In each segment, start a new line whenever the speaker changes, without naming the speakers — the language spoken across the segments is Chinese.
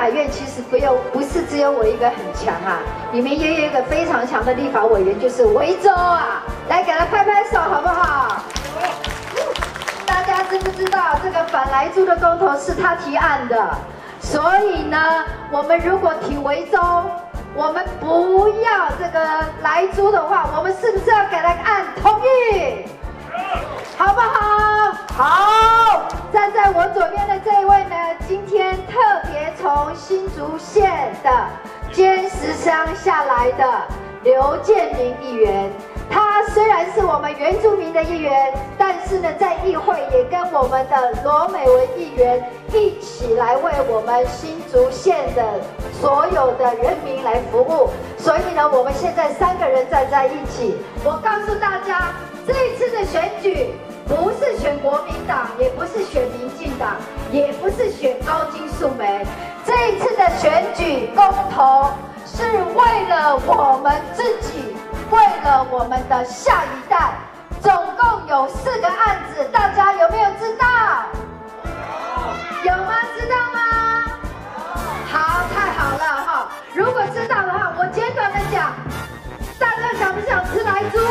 法院其实不是只有我一个很强啊，里面也有一个非常强的立法委员，就是维州啊，来给他拍拍手好不好？大家知不知道这个反莱猪的公投是他提案的？所以呢，我们如果挺维州，我们不要这个莱猪的话，我们是不是要给他按同意？好不好？好。站在我左边的这一位呢，今天特别从新竹县的尖石乡下来的刘建明议员。他虽然是我们原住民的议员，但是呢，在议会也跟我们的罗美文议员一起来为我们新竹县的所有的人民来服务。所以呢，我们现在3个人站在一起。我告诉大家，这一次的选举不是选国民党，也不是选民进党，也不是选高金素梅。这一次的选举公投是为了我们自己。为了我们的下一代，总共有4个案子，大家有没有知道？有吗？知道吗？好，太好了哈！如果知道的话，我简短的讲，大家想不想吃莱猪？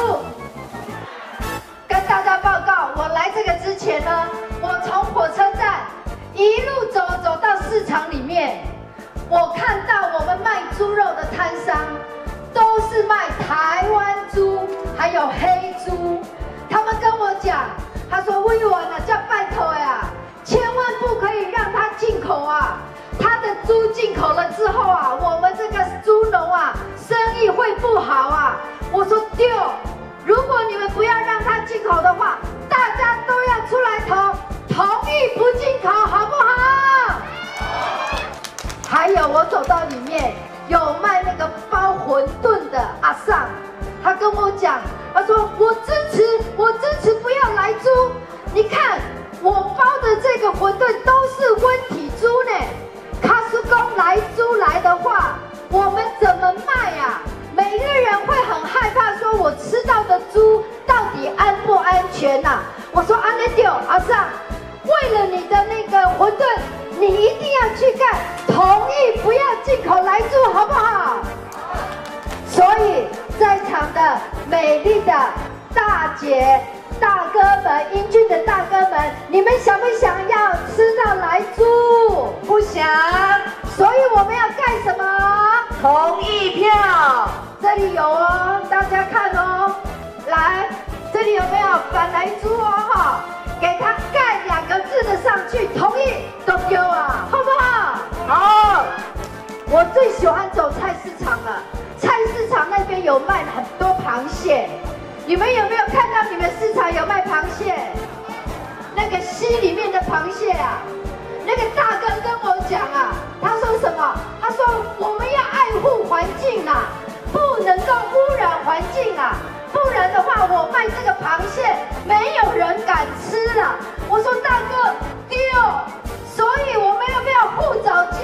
跟大家报告，我来这个之前呢，我从火车站一路走到市场里面，我看到我们卖猪肉的摊商。都是卖台湾猪，还有黑猪。他们跟我讲，他说委员啊，叫拜托呀，千万不可以让他进口啊。他的猪进口了之后啊，我们这个猪农啊，生意会不好啊。我说对，如果你们不要让他进口的话，大家都要出来同意不进口，好不好？还有，我走到里面。有卖那个包馄饨的阿桑，他跟我讲，他说我支持不要莱猪。你看我包的这个馄饨都是温体猪呢，卡苏公莱猪来的话，我们怎么卖呀？每个人会很害怕，说我吃到的猪到底安不安全呐？我说安内丢阿桑，为了你的那个馄饨。你一定要去干，同意不要进口莱猪，好不好？所以在场的美丽的大姐、大哥们、英俊的大哥们，你们想不想要吃到莱猪？不想。所以我们要干什么？同意票。这里有哦，大家看哦。来，这里有没有反莱猪哦？哈。给他盖2个字的上去，同意都丢啊，好不好？好。我最喜欢走菜市场了，菜市场那边有卖很多螃蟹，你们有没有看到你们市场有卖螃蟹？那个溪里面的螃蟹啊，那个大哥跟我讲啊，他说什么？他说我们要爱护环境啊，不能够污染环境啊。不然的话，我卖这个螃蟹，没有人敢吃了。我说大哥丢，所以我们要不要护藻礁？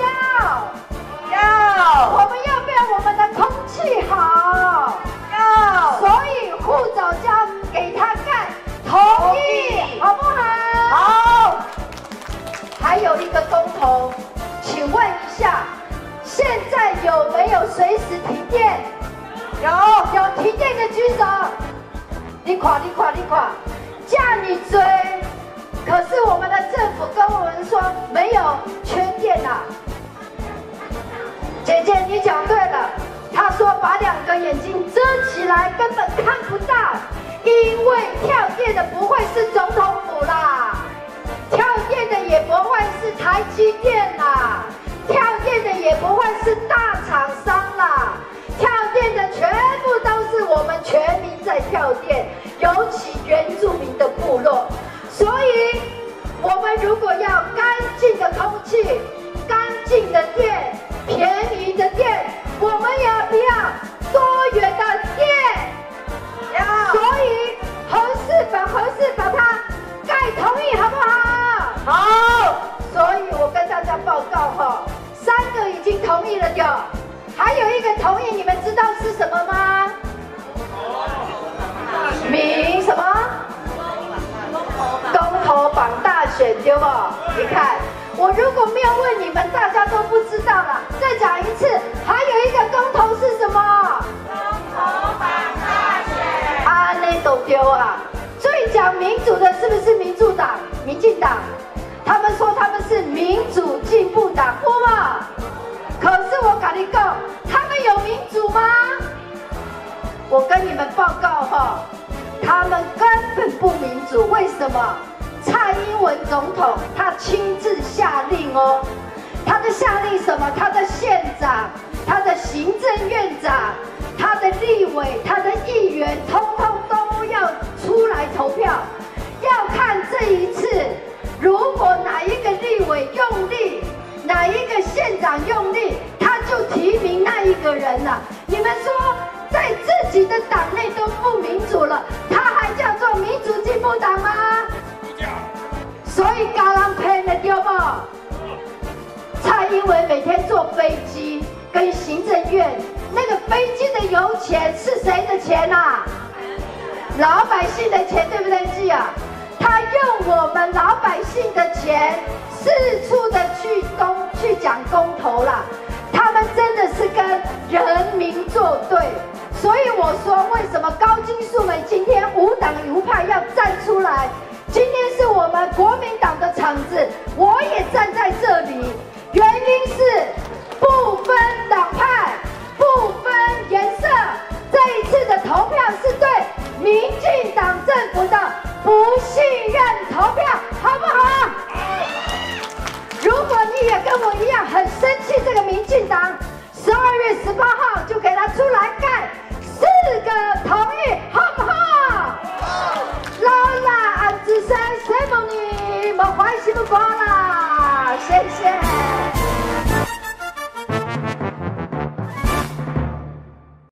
要。我们要不要我们的空气好？要。所以护藻礁给他干，同意，好不好？好。还有一个公投，请问一下，现在有没有随时停电？有停电的举手。你看，叫你追。可是我们的政府跟我们说没有缺电啊。姐姐，你讲对了。他说把2个眼睛遮起来，根本看不到，因为跳电的不会是总统府啦，跳电的也不会是台积电啦，跳电的也不会是大厂商啦。跳电的全部都是我们全民在跳电，尤其原住民的部落。所以，我们如果要干净的空气、干净的电、便宜的电，我们要不要多元的电？要。所以，合适把它盖同意，好不好？好。所以我跟大家报告哈，3个已经同意了有。还有一个同意，你们知道是什么吗？民什么？公投榜大选对不？你看， 我如果没有问你们，大家都不知道了。再讲一次，还有一个公投是什么？公投反大选。啊，那都丢啊！最讲民主的是不是民主党、民进党？他们说他们是民主进步党，不嘛？可是我跟你讲，他们有民主吗？我跟你们报告哈，他们根本不民主。为什么？蔡英文总统他亲自下令哦，他的下令什么？他的县长、他的行政院长、他的立委、他的议员，通通都要出来投票。要看这一次，如果哪一个立委用力，哪一个县长用力，他就提名那一个人了。你们说，在自己的党内都不民主了，他还叫做民主进步党吗？所以刚刚骗的对不？蔡英文每天坐飞机跟行政院，那个飞机的油钱是谁的钱啊？老百姓的钱，对不对，记啊？他用我们老百姓的钱，四处的去讲公投啦。他们真的是跟人民作对。所以我说，为什么高金素梅今天无党无派要站出来？今天是我们国民党的场子，我也站在这里，原因是不分党派、不分颜色。这一次的投票是对民进党政府的不信任投票，好不好？如果你也跟我一样很生气这个民进党，12月18号就给他出来盖4个同意，好不好？老啦，俺只生谁问你，莫欢喜不挂啦。